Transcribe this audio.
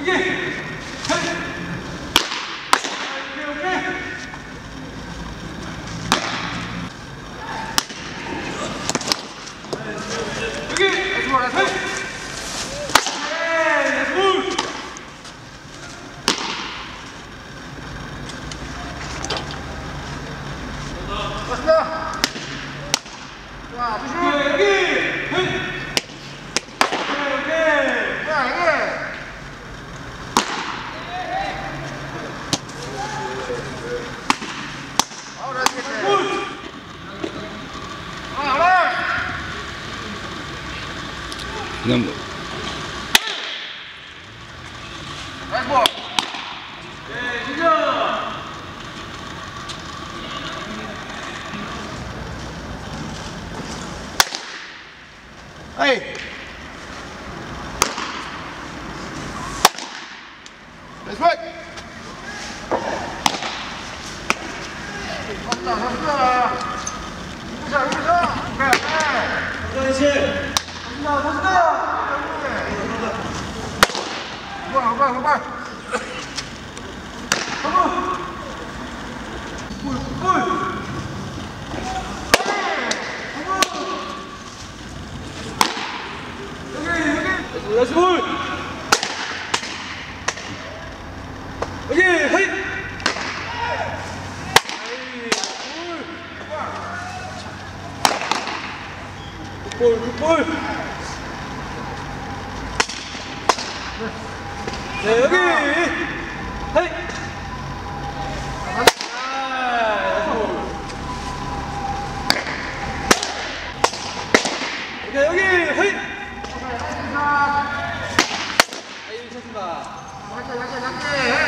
그냥 뭐. Hey! Let's work! 갔다, 갔다! 이거자, 이거자! 그래, 그래! 터진다, 터진다! 가봐, 가봐, 가봐! 가봐! 볼, 볼! 나이스 볼! 여기! 헤이! 볼! 굿볼! 네, 여기! 헤이! 오케이, 여기! 헤이! 약해, 약해, 약해!